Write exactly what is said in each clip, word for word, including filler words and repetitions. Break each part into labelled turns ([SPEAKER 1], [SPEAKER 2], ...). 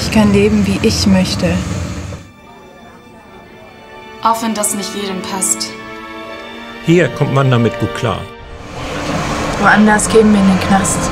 [SPEAKER 1] Ich kann leben, wie ich möchte.
[SPEAKER 2] Auch wenn das nicht jedem passt.
[SPEAKER 3] Hier kommt man damit gut klar.
[SPEAKER 1] Woanders gehen wir in den Knast.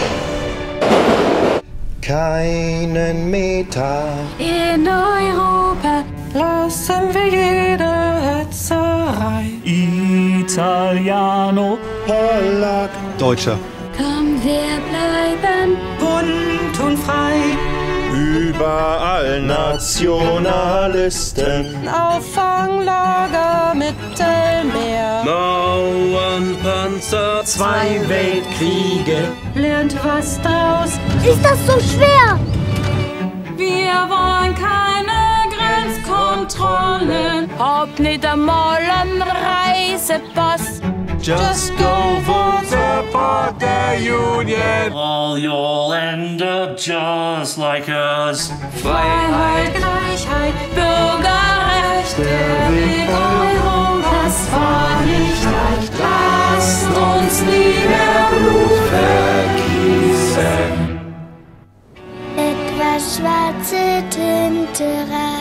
[SPEAKER 4] Keinen Meter
[SPEAKER 5] in Europa
[SPEAKER 6] lassen wir jede Hetzerei.
[SPEAKER 7] Italiano,
[SPEAKER 4] Polack, Deutscher.
[SPEAKER 5] Komm, wir bleiben
[SPEAKER 6] bunt und frei.
[SPEAKER 4] Überall Nationalisten.
[SPEAKER 6] Auffanglager Mittelmeer.
[SPEAKER 7] Mauern, Panzer,
[SPEAKER 3] Zwei Weltkriege.
[SPEAKER 6] Lernt was draus.
[SPEAKER 5] Ist das so schwer?
[SPEAKER 2] Wir wollen keine Grenzkontrollen.
[SPEAKER 5] Hab nicht einmal einen Reisepass.
[SPEAKER 7] just go vote, support the Union. All you'll end up just like us.
[SPEAKER 2] Freiheit, Gleichheit, Bürgerrecht, der Weg Europas war nicht leicht. Lasst uns nie mehr Blut vergießen.
[SPEAKER 5] Etwas schwarze Tinte rein.